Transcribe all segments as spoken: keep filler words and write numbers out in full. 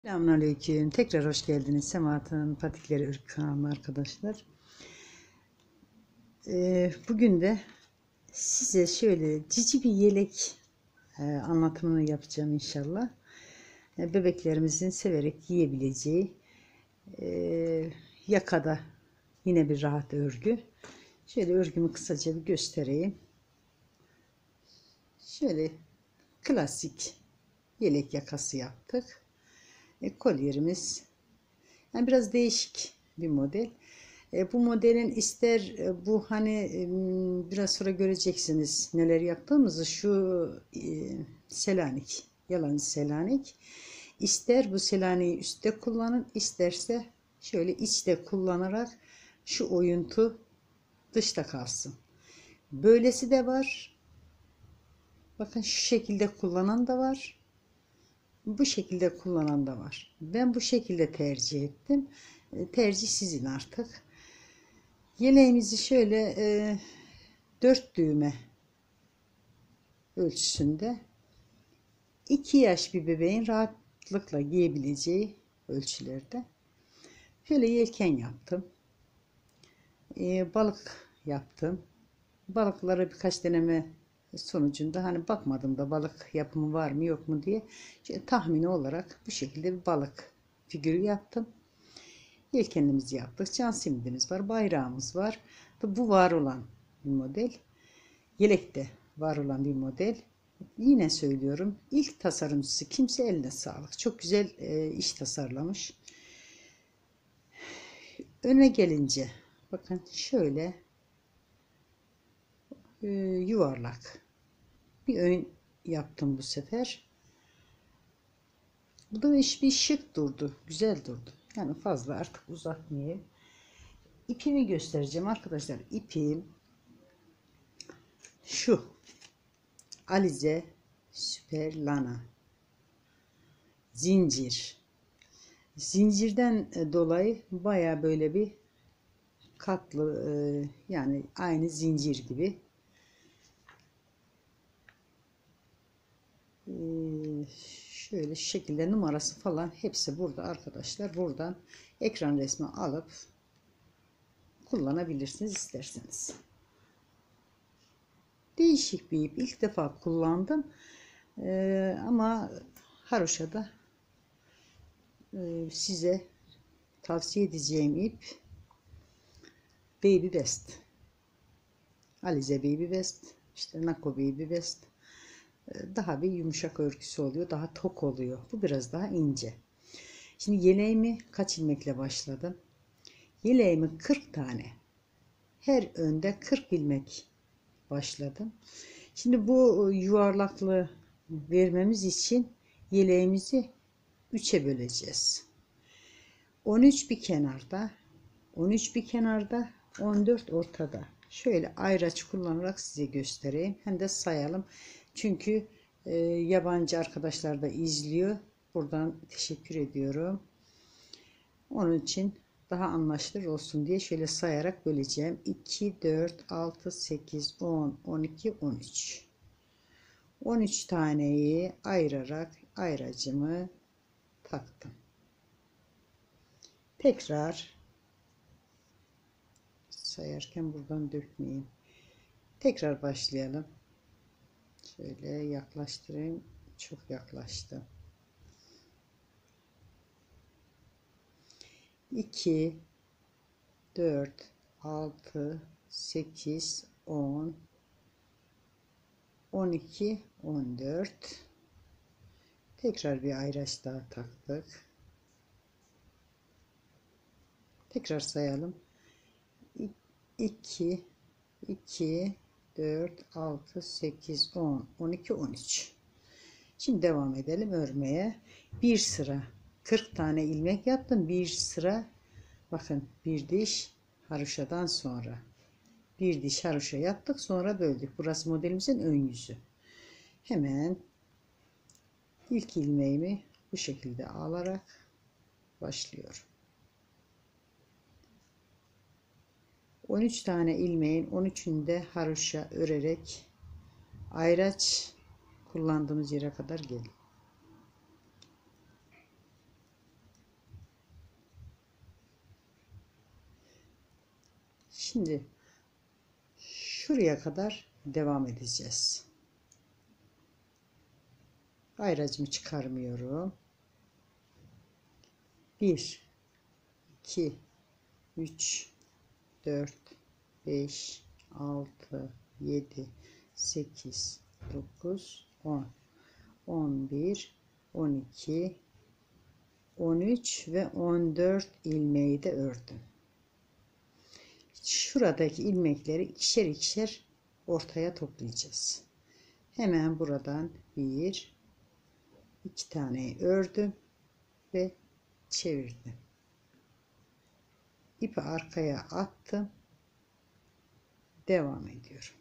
Selamünaleyküm. Tekrar hoş geldiniz. Semahat'ın Patikleri Örgü kanalıma arkadaşlar. Ee, bugün de size şöyle cici bir yelek e, anlatımını yapacağım inşallah. E, bebeklerimizin severek giyebileceği e, yakada yine bir rahat örgü. Şöyle örgümü kısaca bir göstereyim. Şöyle klasik yelek yakası yaptık. E, kolyerimiz yani biraz değişik bir model. E, bu modelin ister e, bu hani e, biraz sonra göreceksiniz neler yaptığımızı, şu e, Selanik, yalan Selanik. İster bu Selanik'i üstte kullanın, isterse şöyle içte kullanarak şu oyuntu dışta kalsın. Böylesi de var. Bakın şu şekilde kullanan da var. Bu şekilde kullanan da var. Ben bu şekilde tercih ettim. E, tercih sizin artık. Yeleğimizi şöyle e, dört düğme ölçüsünde iki yaş bir bebeğin rahatlıkla giyebileceği ölçülerde şöyle yelken yaptım. E, balık yaptım. Balıklara birkaç deneme sonucunda hani bakmadım da balık yapımı var mı yok mu diye şöyle tahmini olarak bu şekilde bir balık figürü yaptım. Yelkenimizi yaptık. Can simidimiz var. Bayrağımız var. Bu var olan bir model. Yelekte var olan bir model. Yine söylüyorum. İlk tasarımcısı kimse, eline sağlık. Çok güzel e, iş tasarlamış. Öne gelince bakın şöyle e, yuvarlak bir ön yaptım bu sefer. Bu da iş bir şık durdu. Güzel durdu. Yani fazla artık uzatmayayım. İpimi göstereceğim arkadaşlar. İpim şu Alize Süper Lana zincir. Zincirden dolayı baya böyle bir katlı, yani aynı zincir gibi. Şöyle şu şekilde numarası falan hepsi burada arkadaşlar. Buradan ekran resmi alıp kullanabilirsiniz isterseniz. Değişik bir ip. İlk defa kullandım. Ee, ama haroşada e, size tavsiye edeceğim ip Baby Best. Alize Baby Best. İşte Nako Baby Best. Ee, daha bir yumuşak örgüsü oluyor. Daha tok oluyor. Bu biraz daha ince. Şimdi yeleğimi kaç ilmekle başladım? Yeleğimi kırk tane. Her önde kırk ilmek başladım. Şimdi bu yuvarlaklığı vermemiz için yeleğimizi üçe böleceğiz. on üç bir kenarda, on üç bir kenarda, on dört ortada. Şöyle ayraç kullanarak size göstereyim. Hem de sayalım. Çünkü e, yabancı arkadaşlar da izliyor. Buradan teşekkür ediyorum. Onun için daha anlaşılır olsun diye şöyle sayarak böleceğim. iki, dört, altı, sekiz, on, on iki, on üç. on üç taneyi ayırarak ayracımı taktım. Tekrar sayarken buradan dökmeyeyim. Tekrar başlayalım. Şöyle yaklaştırayım. Çok yaklaştı. iki, dört, altı, sekiz, on, on iki, on dört. Tekrar bir ayraç daha taktık. Tekrar sayalım. iki, iki, dört, altı, sekiz, on, on iki, on üç. Şimdi devam edelim örmeye. Bir sıra kırk tane ilmek yaptım. Bir sıra bakın, bir diş haroşadan sonra bir diş haroşa yaptık, sonra böldük. Burası modelimizin ön yüzü. Hemen ilk ilmeğimi bu şekilde alarak başlıyorum. on üç tane ilmeğin on üçünde haroşa örerek ayraç kullandığımız yere kadar gelin. Şimdi şuraya kadar devam edeceğiz. Ayracımı çıkarmıyorum. bir iki üç dört beş altı yedi sekiz dokuz on on bir on iki on üç ve on dört ilmeği de ördüm. Şuradaki ilmekleri ikişer ikişer ortaya toplayacağız. Hemen buradan bir iki tane ördüm ve çevirdim. İpi arkaya attım. Devam ediyorum.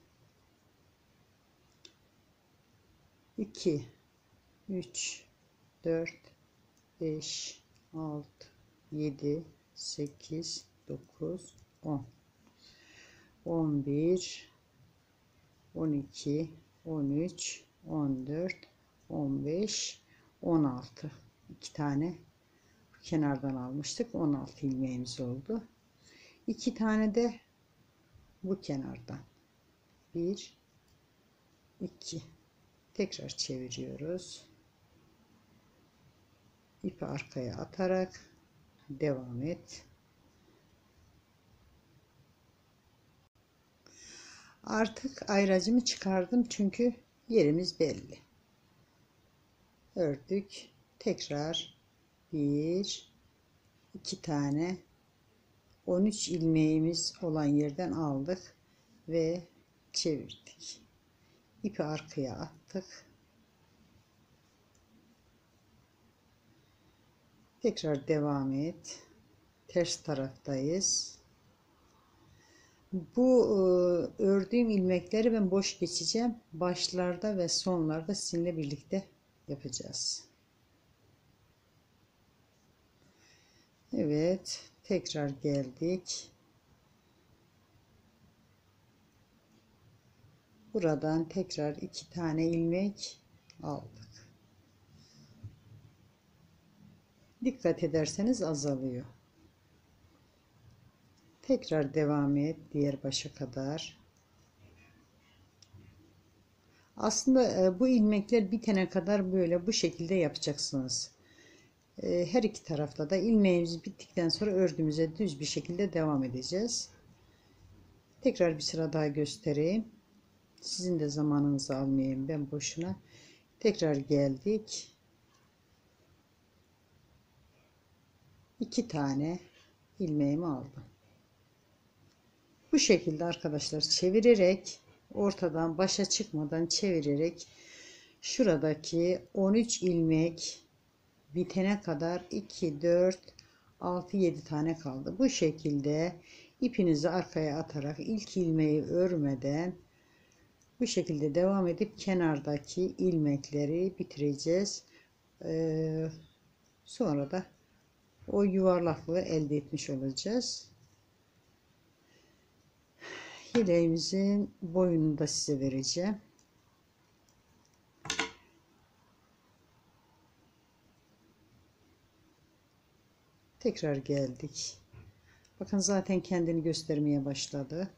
iki üç dört beş altı yedi sekiz dokuz on on bir on iki on üç on dört on beş on altı iki tane kenardan almıştık. on altı ilmeğimiz oldu. iki tane de bu kenardan. bir iki tekrar çeviriyoruz. İpi arkaya atarak devam et. Artık ayracımı çıkardım çünkü yerimiz belli. Ördük. Tekrar bir iki tane on üç ilmeğimiz olan yerden aldık ve çevirdik. İpi arkaya attık. Tekrar devam et. Ters taraftayız. Bu e, ördüğüm ilmekleri ben boş geçeceğim. Başlarda ve sonlarda sizinle birlikte yapacağız. Evet, tekrar geldik. Buradan tekrar iki tane ilmek aldık. Dikkat ederseniz azalıyor. Tekrar devam et diğer başa kadar. Aslında bu ilmekler bitene kadar böyle bu şekilde yapacaksınız. Her iki tarafta da ilmeğimiz bittikten sonra ördüğümüze düz bir şekilde devam edeceğiz. Tekrar bir sıra daha göstereyim. Sizin de zamanınızı almayayım ben boşuna. Tekrar geldik. İki tane ilmeğimi aldım. Bu şekilde arkadaşlar çevirerek ortadan başa çıkmadan çevirerek şuradaki on üç ilmek bitene kadar iki dört altı yedi tane kaldı. Bu şekilde ipinizi arkaya atarak ilk ilmeği örmeden bu şekilde devam edip kenardaki ilmekleri bitireceğiz. Ee, sonra da o yuvarlaklığı elde etmiş olacağız. Yeleğimizin boyunu da size vereceğim. Tekrar geldik. Bakın zaten kendini göstermeye başladı.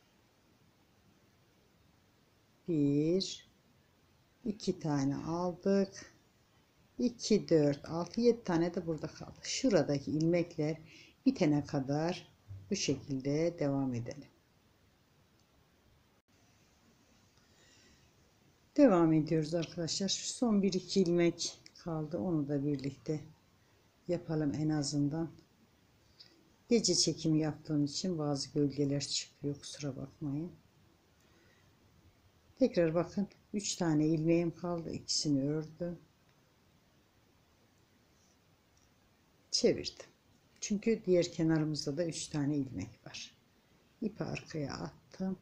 Bir, iki tane aldık. iki, dört, altı, yedi tane de burada kaldı. Şuradaki ilmekler bitene kadar bu şekilde devam edelim. Devam ediyoruz arkadaşlar. Son bir iki ilmek kaldı. Onu da birlikte yapalım en azından. Gece çekimi yaptığım için bazı gölgeler çıkıyor. Kusura bakmayın. Tekrar bakın. üç tane ilmeğim kaldı. İkisini ördüm. Çevirdim. Çünkü diğer kenarımızda da üç tane ilmek var. İpi arkaya attım.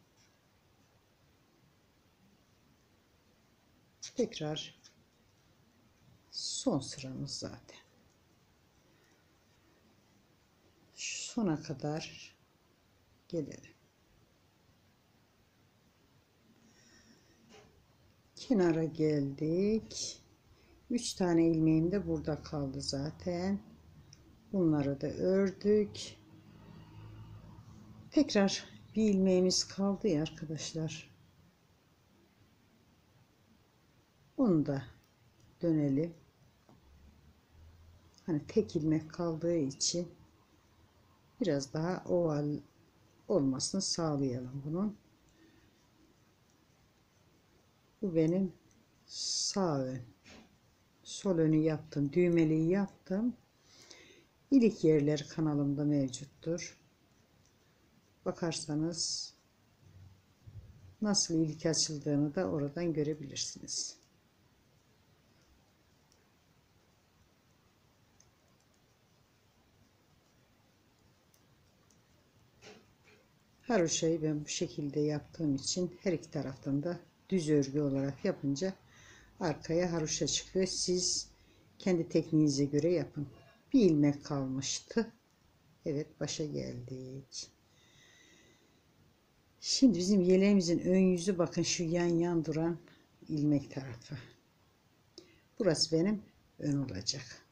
Tekrar son sıramız zaten. Şu sona kadar gelelim. Kenara geldik. üç tane ilmeğim de burada kaldı zaten. Bunları da ördük. Tekrar bir ilmeğimiz kaldı ya arkadaşlar. Onu da dönelim. Hani tek ilmek kaldığı için biraz daha oval olmasını sağlayalım bunun. Bu benim sağ ön. Sol önü yaptım. Düğmeliği yaptım. İlik yerleri kanalımda mevcuttur. Bakarsanız nasıl ilik açıldığını da oradan görebilirsiniz. Haroşayı ben bu şekilde yaptığım için her iki taraftan da düz örgü olarak yapınca arkaya haroşa çıkıyor. Siz kendi tekniğinize göre yapın. Bir ilmek kalmıştı. Evet, başa geldik. Şimdi bizim yeleğimizin ön yüzü, bakın şu yan yan duran ilmek tarafı. Burası benim ön olacak.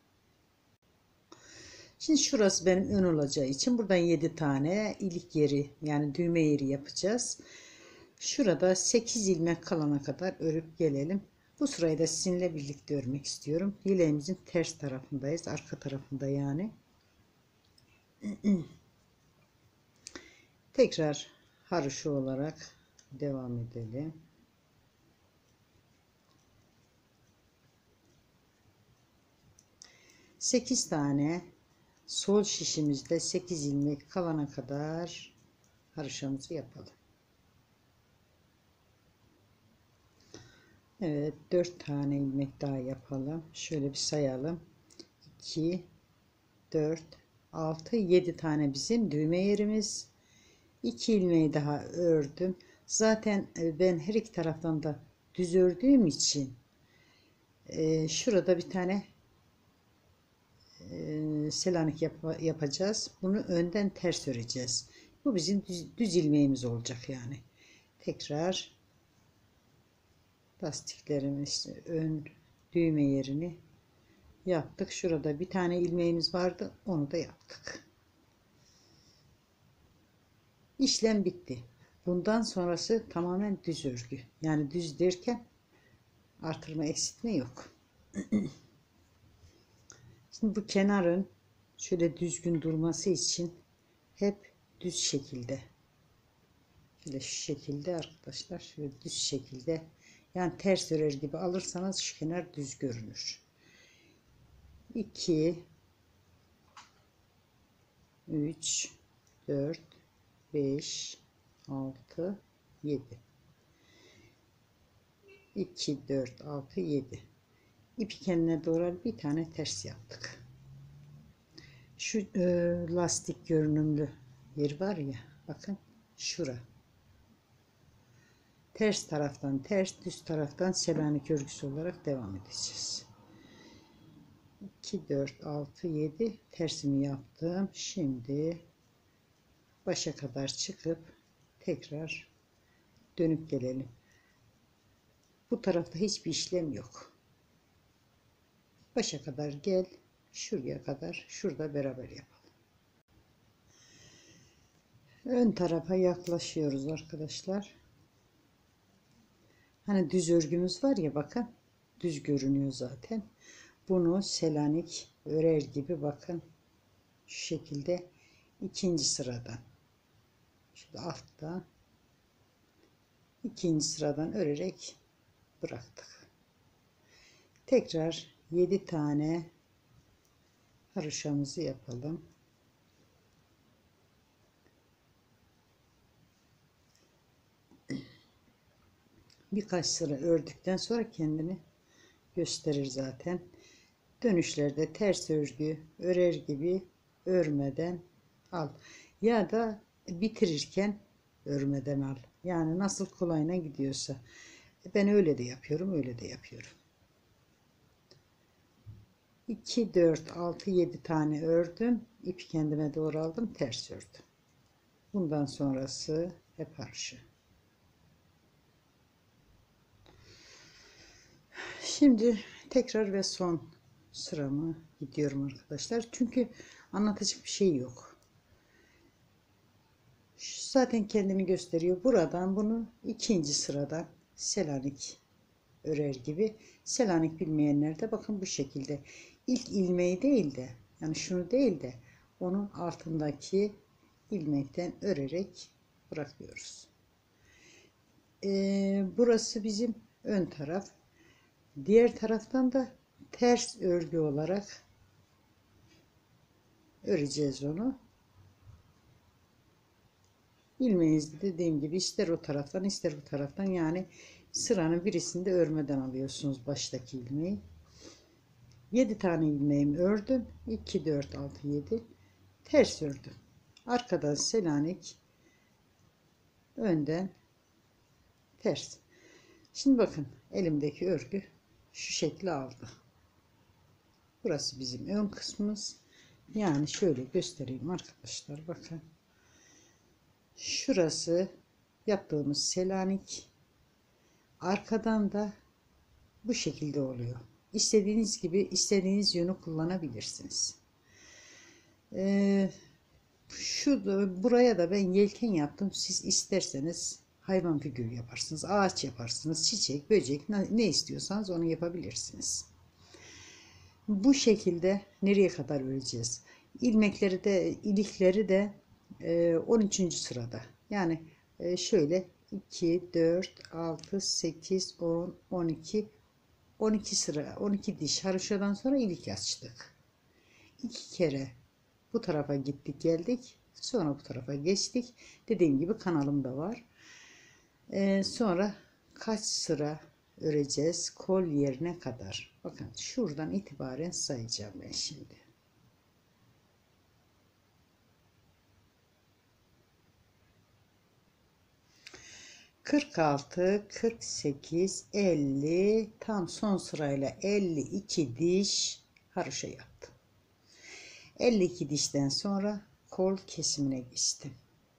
Şimdi şurası benim ön olacağı için buradan yedi tane ilik yeri, yani düğme yeri yapacağız. Şurada sekiz ilmek kalana kadar örüp gelelim. Bu sırayı da sizinle birlikte örmek istiyorum. Yeleğimizin ters tarafındayız, arka tarafında yani. Tekrar haroşa olarak devam edelim. sekiz tane sol şişimizde sekiz ilmek kalana kadar haroşamızı yapalım. Evet, dört tane ilmek daha yapalım. Şöyle bir sayalım. iki, dört, altı, yedi tane bizim düğme yerimiz. iki ilmeği daha ördüm. Zaten ben her iki taraftan da düz ördüğüm için e, şurada bir tane e, selanik yap yapacağız. Bunu önden ters öreceğiz. Bu bizim düz, düz ilmeğimiz olacak yani. Tekrar lastiklerimin işte ön düğme yerini yaptık. Şurada bir tane ilmeğimiz vardı. Onu da yaptık. İşlem bitti. Bundan sonrası tamamen düz örgü. Yani düz derken artırma eksiltme yok. Şimdi bu kenarın şöyle düzgün durması için hep düz şekilde, şöyle şu şekilde arkadaşlar, şöyle düz şekilde, yani ters örer gibi alırsanız şu kenar düz görünür. iki, üç, dört, beş, altı, yedi. iki, dört, altı, yedi. İpi kendine doğru bir tane ters yaptık. Şu e, lastik görünümlü yer var ya, bakın şura. Ters taraftan ters, düz taraftan selanik örgüsü olarak devam edeceğiz. iki, dört, altı, yedi tersimi yaptım. Şimdi başa kadar çıkıp tekrar dönüp gelelim. Bu tarafta hiçbir işlem yok. Başa kadar gel, şuraya kadar, şurada beraber yapalım. Ön tarafa yaklaşıyoruz arkadaşlar. Hani düz örgümüz var ya, bakın düz görünüyor zaten. Bunu selanik örer gibi, bakın şu şekilde ikinci sıradan, şurada altta ikinci sıradan örerek bıraktık. Tekrar yedi tane haroşamızı yapalım. Birkaç sıra ördükten sonra kendini gösterir zaten. Dönüşlerde ters örgü örer gibi örmeden al, ya da bitirirken örmeden al. Yani nasıl kolayına gidiyorsa. Ben öyle de yapıyorum, öyle de yapıyorum. iki, dört, altı, yedi tane ördüm. İpi kendime doğru aldım, ters ördüm. Bundan sonrası hep haroşa. Şimdi tekrar ve son sıramı gidiyorum arkadaşlar. Çünkü anlatacak bir şey yok. Şu zaten kendini gösteriyor. Buradan bunu ikinci sıradan Selanik örer gibi. Selanik bilmeyenler de bakın bu şekilde. İlk ilmeği değil de, yani şunu değil de onun altındaki ilmekten örerek bırakıyoruz. Ee, burası bizim ön taraf. Diğer taraftan da ters örgü olarak öreceğiz onu. İlmeğinizi dediğim gibi ister o taraftan ister bu taraftan, yani sıranın birisinde örmeden alıyorsunuz baştaki ilmeği. yedi tane ilmeğimi ördüm. iki, dört, altı, yedi. Ters ördüm. Arkadan Selanik, önden ters. Şimdi bakın elimdeki örgü şu şekli aldı. Burası bizim ön kısmımız. Yani şöyle göstereyim arkadaşlar, bakın. Şurası yaptığımız Selanik. Arkadan da bu şekilde oluyor. İstediğiniz gibi istediğiniz yönü kullanabilirsiniz. Ee, şu da, buraya da ben yelken yaptım. Siz isterseniz hayvan figürü yaparsınız, ağaç yaparsınız, çiçek, böcek, ne, ne istiyorsanız onu yapabilirsiniz. Bu şekilde nereye kadar öreceğiz? İlmekleri de ilikleri de e, on üçüncü sırada. Yani e, şöyle iki, dört, altı, sekiz, on, on iki, on iki sıra, on iki diş haroşadan sonra ilik açtık. İki kere bu tarafa gittik geldik. Sonra bu tarafa geçtik. Dediğim gibi kanalımda var. Ee, sonra kaç sıra öreceğiz? Kol yerine kadar. Bakın şuradan itibaren sayacağım ben şimdi. kırk altı, kırk sekiz, elli, tam son sırayla elli iki diş haroşa yaptım. elli iki dişten sonra kol kesimine geçtim.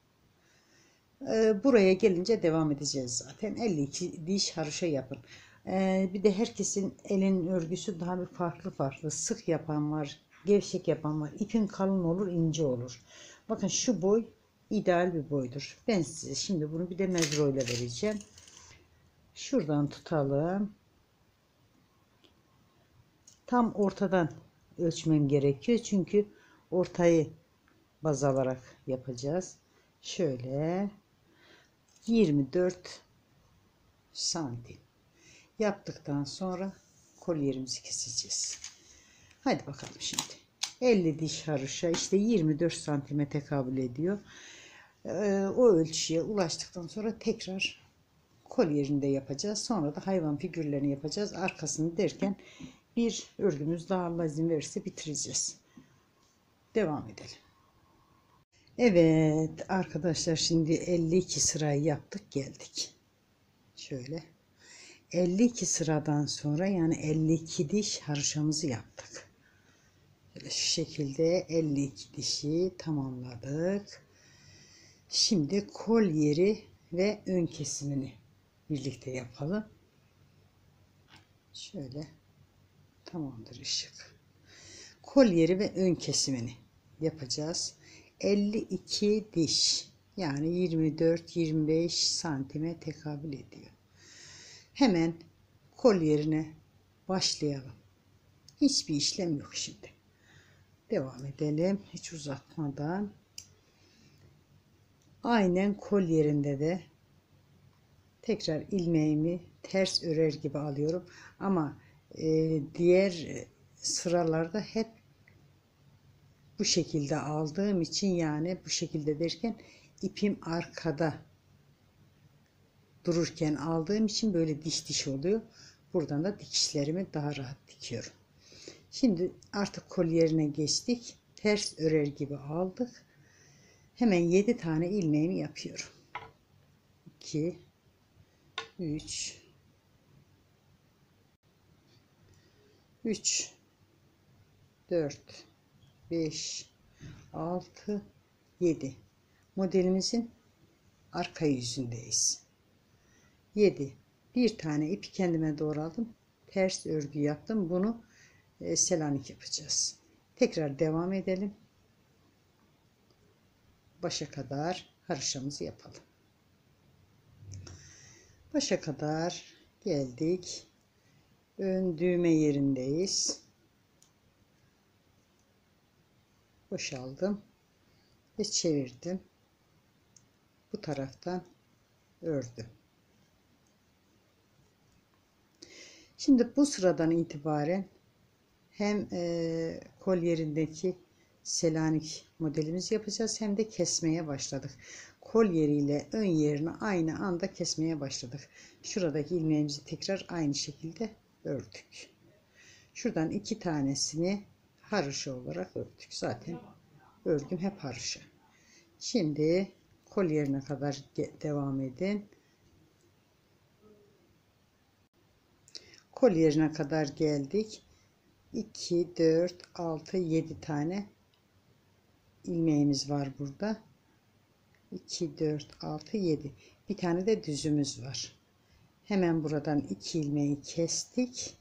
Ee, buraya gelince devam edeceğiz zaten. elli iki diş haroşa yapın. Ee, bir de herkesin elin örgüsü daha bir farklı farklı. Sık yapan var, gevşek yapan var. İpin kalın olur, ince olur. Bakın şu boy ideal bir boydur. Ben size şimdi bunu bir de mezro ile vereceğim. Şuradan tutalım. Tam ortadan ölçmem gerekiyor. Çünkü ortayı baz alarak yapacağız. Şöyle yirmi dört santim yaptıktan sonra kolyelerimizi keseceğiz. Hadi bakalım şimdi. elli diş haroşa işte yirmi dört santime tekabül ediyor. Ee, o ölçüye ulaştıktan sonra tekrar kolyerini de yapacağız. Sonra da hayvan figürlerini yapacağız. Arkasını derken bir örgümüz daha Allah izin verirse bitireceğiz. Devam edelim. Evet arkadaşlar, şimdi elli iki sırayı yaptık geldik. Şöyle elli iki sıradan sonra yani elli iki diş haroşamızı yaptık. Böyle şu şekilde elli iki dişi tamamladık. Şimdi kol yeri ve ön kesimini birlikte yapalım. Şöyle tamamdır ışık. Kol yeri ve ön kesimini yapacağız. elli iki diş yani yirmi dört yirmi beş santime tekabül ediyor. Hemen kol yerine başlayalım. Hiçbir işlem yok şimdi. Devam edelim hiç uzatmadan. Aynen kol yerinde de tekrar ilmeğimi ters örer gibi alıyorum. Ama e, diğer sıralarda hep bu şekilde aldığım için, yani bu şekilde derken ipim arkada dururken aldığım için böyle diş diş oluyor. Buradan da dikişlerimi daha rahat dikiyorum. Şimdi artık kol yerine geçtik. Ters örer gibi aldık. Hemen yedi tane ilmeğimi yapıyorum. iki üç üç dört beş altı yedi. Modelimizin arka yüzündeyiz. yedi. Bir tane ipi kendime doğru aldım. Ters örgü yaptım. Bunu e, Selanik yapacağız. Tekrar devam edelim. Başa kadar haroşamızı yapalım. Başa kadar geldik. Ön düğme yerindeyiz. Boşaldım ve çevirdim. Bu taraftan ördüm. Şimdi bu sıradan itibaren hem e, kol yerindeki Selanik modelimizi yapacağız hem de kesmeye başladık. Kol yeriyle ön yerini aynı anda kesmeye başladık. Şuradaki ilmeğimizi tekrar aynı şekilde ördük. Şuradan iki tanesini haroşa olarak ördük. Zaten örgüm hep haroşa. Şimdi kol yerine kadar devam edin. Kol yerine kadar geldik. iki, dört, altı, yedi tane ilmeğimiz var burada. iki, dört, altı, yedi. Bir tane de düzümüz var. Hemen buradan iki ilmeği kestik.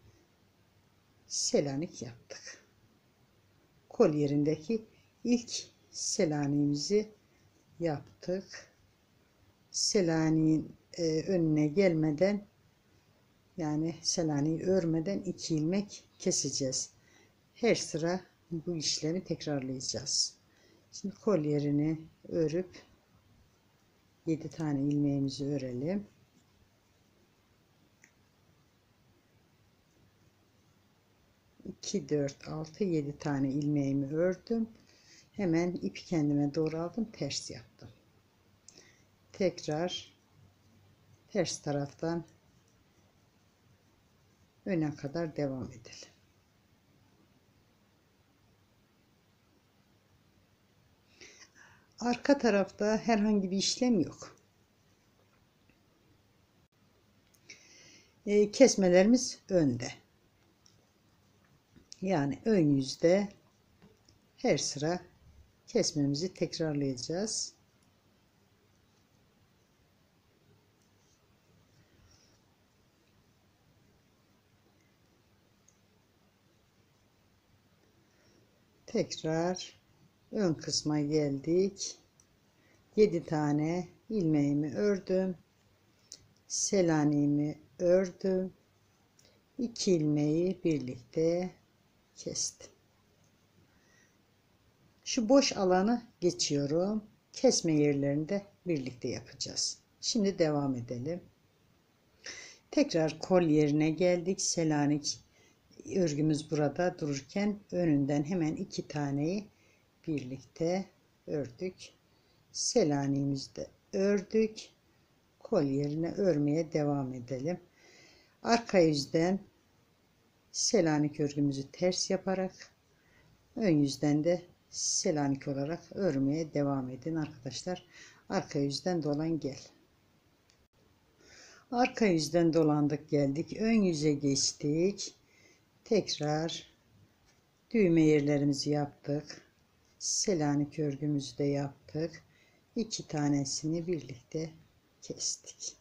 Selanik yaptık. Kol yerindeki ilk Selanik'imizi yaptık. Selanik'in e, önüne gelmeden, yani Selanik'i örmeden iki ilmek keseceğiz. Her sıra bu işlemi tekrarlayacağız. Şimdi kol yerini örüp yedi tane ilmeğimizi örelim. iki, dört, altı, yedi tane ilmeğimi ördüm. Hemen ipi kendime doğru aldım, ters yaptım. Tekrar ters taraftan öne kadar devam edelim. Arka tarafta herhangi bir işlem yok. E, kesmelerimiz önde. Yani ön yüzde her sıra kesmemizi tekrarlayacağız. Tekrar ön kısma geldik. yedi tane ilmeğimi ördüm. Selanik'imi ördüm. iki ilmeği birlikte kestim. Şu boş alanı geçiyorum. Kesme yerlerini de birlikte yapacağız. Şimdi devam edelim. Tekrar kol yerine geldik. Selanik örgümüz burada dururken önünden hemen iki taneyi birlikte ördük. Selanik'imizi de ördük. Kol yerine örmeye devam edelim. Arka yüzden Selanik örgümüzü ters yaparak ön yüzden de Selanik olarak örmeye devam edin arkadaşlar. Arka yüzden dolan gel. Arka yüzden dolandık geldik. Ön yüze geçtik. Tekrar düğme yerlerimizi yaptık. Selanik örgümüzü de yaptık. İki tanesini birlikte kestik.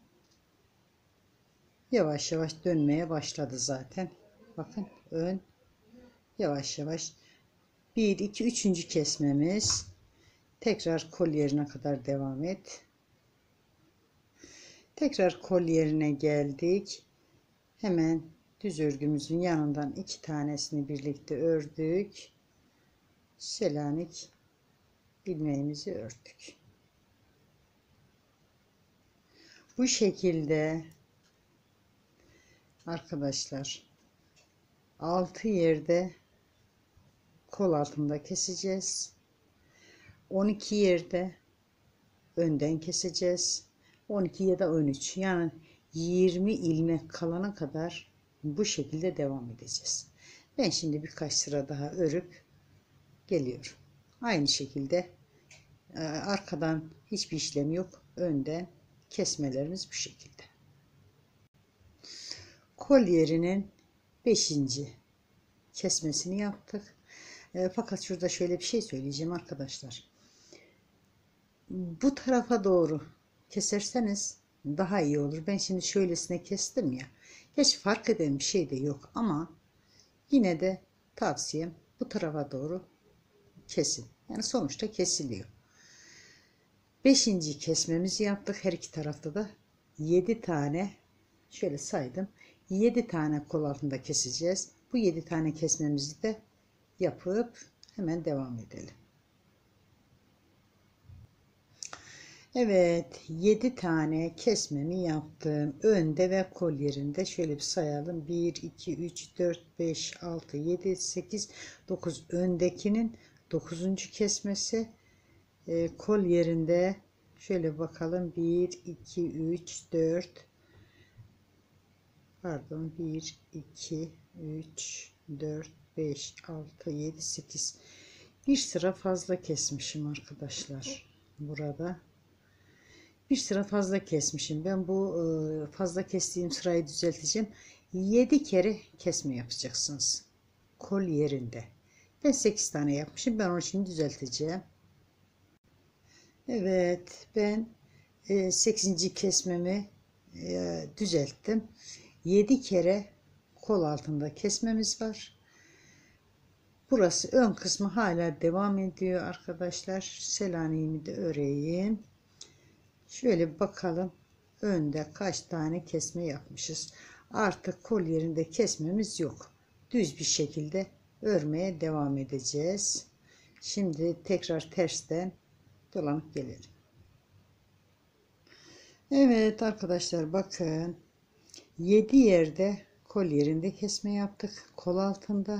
Yavaş yavaş dönmeye başladı zaten. Bakın ön yavaş yavaş bir iki üçüncü kesmemiz. Tekrar kol yerine kadar devam et. Tekrar kol yerine geldik. Hemen düz örgümüzün yanından iki tanesini birlikte ördük. Selanik ilmeğimizi ördük. Bu şekilde arkadaşlar altı yerde kol altında keseceğiz. on iki yerde önden keseceğiz. on iki ya da on üç, yani yirmi ilmek kalana kadar bu şekilde devam edeceğiz. Ben şimdi birkaç sıra daha örüp geliyorum. Aynı şekilde arkadan hiçbir işlem yok. Önden kesmelerimiz bu şekilde. Kol yerinin beşinci kesmesini yaptık. E, fakat şurada şöyle bir şey söyleyeceğim arkadaşlar. Bu tarafa doğru keserseniz daha iyi olur. Ben şimdi şöylesine kestim ya. Hiç fark eden bir şey de yok ama yine de tavsiyem bu tarafa doğru kesin. Yani sonuçta kesiliyor. Beşinci kesmemizi yaptık. Her iki tarafta da yedi tane, şöyle saydım, yedi tane kol altında keseceğiz. Bu yedi tane kesmemizi de yapıp hemen devam edelim. Evet, yedi tane kesmemi yaptım. Önde ve kol yerinde şöyle bir sayalım. bir, iki, üç, dört, beş, altı, yedi, sekiz, dokuz. Öndekinin dokuzuncu kesmesi. E, kol yerinde şöyle bakalım. bir, iki, üç, dört, pardon, bir, iki, üç, dört, beş, altı, yedi, sekiz. Bir sıra fazla kesmişim arkadaşlar. Burada bir sıra fazla kesmişim. Ben bu fazla kestiğim sırayı düzelteceğim. yedi kere kesme yapacaksınız. Kol yerinde. Ben sekiz tane yapmışım. Ben onu şimdi düzelteceğim. Evet, ben sekizinci kesmemi düzelttim. yedi kere kol altında kesmemiz var. Burası ön kısmı hala devam ediyor arkadaşlar. Selanik'imi de öreyim. Şöyle bakalım önde kaç tane kesme yapmışız. Artık kol yerinde kesmemiz yok. Düz bir şekilde örmeye devam edeceğiz. Şimdi tekrar tersten dolanıp gelelim. Evet arkadaşlar, bakın yedi yerde kol yerinde kesme yaptık. Kol altında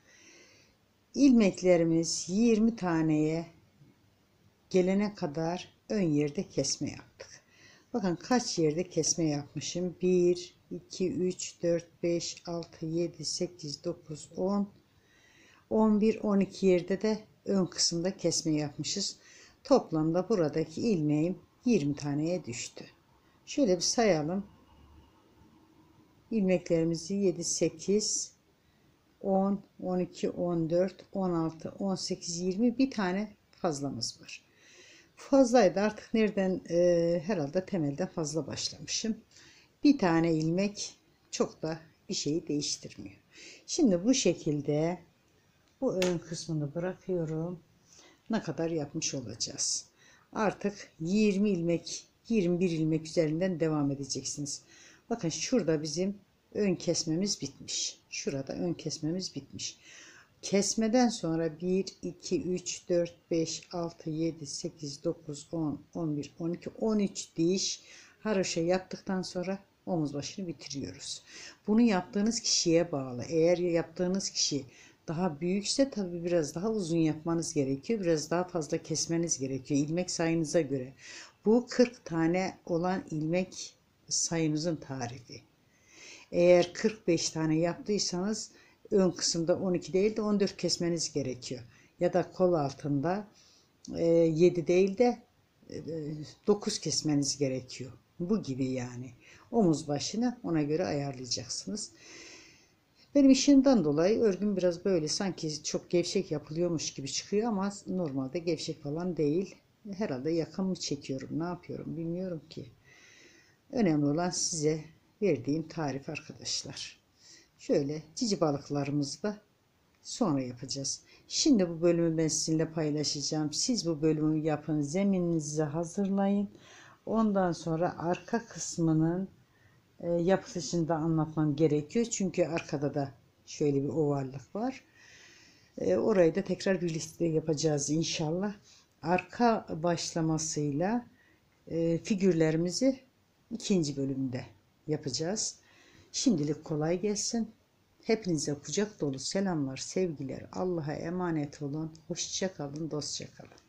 ilmeklerimiz yirmi taneye gelene kadar ön yerde kesme yaptık. Bakın kaç yerde kesme yapmışım. bir, iki, üç, dört, beş, altı, yedi, sekiz, dokuz, on, on bir, on iki yerde de ön kısımda kesme yapmışız. Toplamda buradaki ilmeğim yirmi taneye düştü. Şöyle bir sayalım. İlmeklerimizi yedi, sekiz, on, on iki, on dört, on altı, on sekiz, yirmi, bir tane fazlamız var. Fazlaydı artık, nereden e, herhalde temelden fazla başlamışım. Bir tane ilmek çok da bir şeyi değiştirmiyor. Şimdi bu şekilde bu ön kısmını bırakıyorum. Ne kadar yapmış olacağız. Artık yirmi ilmek, yirmi bir ilmek üzerinden devam edeceksiniz. Bakın şurada bizim ön kesmemiz bitmiş. Şurada ön kesmemiz bitmiş. Kesmeden sonra bir, iki, üç, dört, beş, altı, yedi, sekiz, dokuz, on, on bir, on iki, on üç diş haroşa yaptıktan sonra omuz başını bitiriyoruz. Bunu yaptığınız kişiye bağlı. Eğer yaptığınız kişi daha büyükse tabi biraz daha uzun yapmanız gerekiyor. Biraz daha fazla kesmeniz gerekiyor. İlmek sayınıza göre. Bu kırk tane olan ilmek sayınızın tarifi. Eğer kırk beş tane yaptıysanız ön kısımda on iki değil de on dört kesmeniz gerekiyor. Ya da kol altında yedi değil de dokuz kesmeniz gerekiyor. Bu gibi yani. Omuz başını ona göre ayarlayacaksınız. Benim işimden dolayı örgüm biraz böyle sanki çok gevşek yapılıyormuş gibi çıkıyor ama normalde gevşek falan değil. Herhalde yakın mı çekiyorum, ne yapıyorum bilmiyorum ki. Önemli olan size verdiğim tarif arkadaşlar. Şöyle cici balıklarımızı da sonra yapacağız. Şimdi bu bölümü ben sizinle paylaşacağım. Siz bu bölümü yapın, zemininizi hazırlayın. Ondan sonra arka kısmının e, yapılışını da anlatmam gerekiyor. Çünkü arkada da şöyle bir ovallık var. E, orayı da tekrar birlikte yapacağız inşallah. Arka başlamasıyla e, figürlerimizi ikinci bölümde yapacağız. Şimdilik kolay gelsin. Hepinize kucak dolu selamlar, sevgiler. Allah'a emanet olun. Hoşça kalın, dostça kalın.